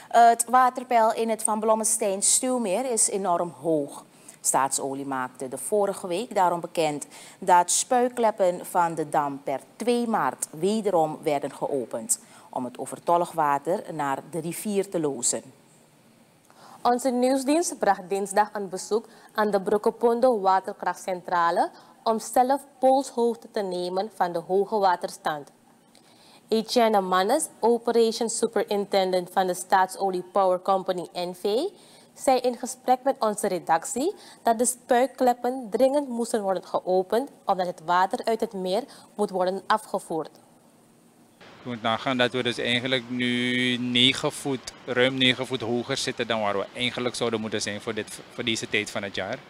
Het waterpeil in het Van Blommestein-Stuwmeer is enorm hoog. Staatsolie maakte de vorige week daarom bekend dat spuikleppen van de dam per 2 maart wederom werden geopend om het overtollig water naar de rivier te lozen. Onze nieuwsdienst bracht dinsdag een bezoek aan de Brokopondo waterkrachtcentrale om zelf polshoogte te nemen van de hoge waterstand. Etienne Mannes, Operation Superintendent van de Staatsolie Power Company NV, zei in gesprek met onze redactie dat de spuikkleppen dringend moesten worden geopend omdat het water uit het meer moet worden afgevoerd. Je moet nagaan dat we dus eigenlijk nu 9 voet, ruim 9 voet hoger zitten dan waar we eigenlijk zouden moeten zijn voor deze tijd van het jaar.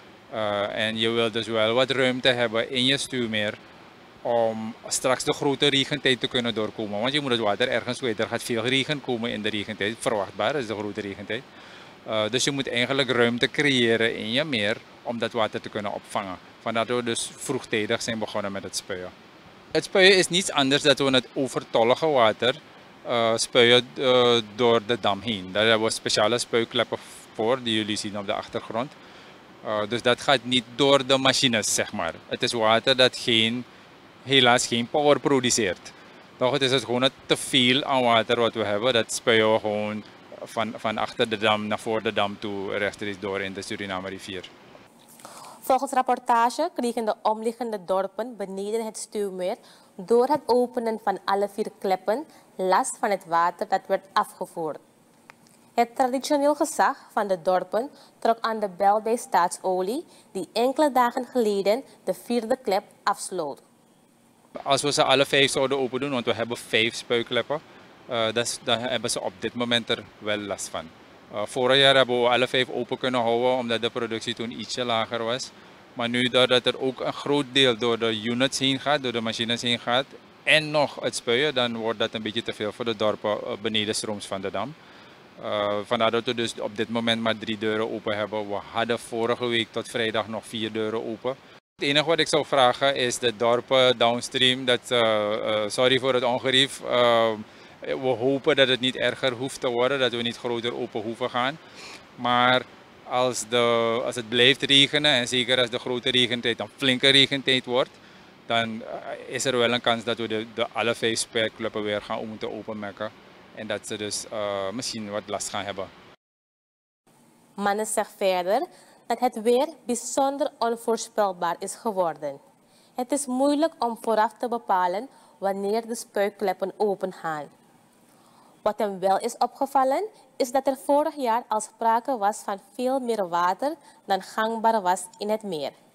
En je wilt dus wel wat ruimte hebben in je stuwmeer om straks de grote regentijd te kunnen doorkomen. Want je moet het water ergens weten. Er gaat veel regen komen in de regentijd, verwachtbaar is de grote regentijd. Dus je moet eigenlijk ruimte creëren in je meer om dat water te kunnen opvangen. Vandaar dat we dus vroegtijdig zijn begonnen met het spuien. Het spuien is niets anders dan we het overtollige water spuien door de dam heen. Daar hebben we speciale spuikleppen voor, die jullie zien op de achtergrond. Dus dat gaat niet door de machines, zeg maar. Het is water dat helaas geen power produceert. Toch, het is dus gewoon te veel aan water wat we hebben. Dat spuien we gewoon van achter de dam naar voor de dam toe rechtstreeks door in de Suriname rivier. Volgens rapportage kregen de omliggende dorpen beneden het Stuwmeer door het openen van alle 4 kleppen last van het water dat werd afgevoerd. Het traditioneel gezag van de dorpen trok aan de bel bij Staatsolie, die enkele dagen geleden de 4e klep afsloot. Als we ze alle 5 zouden open doen, want we hebben 5 spuikkleppen, dan hebben ze op dit moment er wel last van. Vorig jaar hebben we alle 5 open kunnen houden omdat de productie toen ietsje lager was. Maar nu doordat er ook een groot deel door de units heen gaat, door de machines heen gaat en nog het spuien, dan wordt dat een beetje te veel voor de dorpen benedenstrooms van de dam. Vandaar dat we dus op dit moment maar 3 deuren open hebben. We hadden vorige week tot vrijdag nog 4 deuren open. Het enige wat ik zou vragen is de dorpen downstream, sorry voor het ongerief. We hopen dat het niet erger hoeft te worden, dat we niet groter open hoeven gaan. Maar als het blijft regenen en zeker als de grote regentijd een flinke regentijd wordt, dan is er wel een kans dat we alle 5 spuikkleppen weer gaan moeten openmaken. En dat ze dus misschien wat last gaan hebben. Mannes zegt verder dat het weer bijzonder onvoorspelbaar is geworden. Het is moeilijk om vooraf te bepalen wanneer de spuikkleppen open gaan. Wat hem wel is opgevallen, is dat er vorig jaar al sprake was van veel meer water dan gangbaar was in het meer.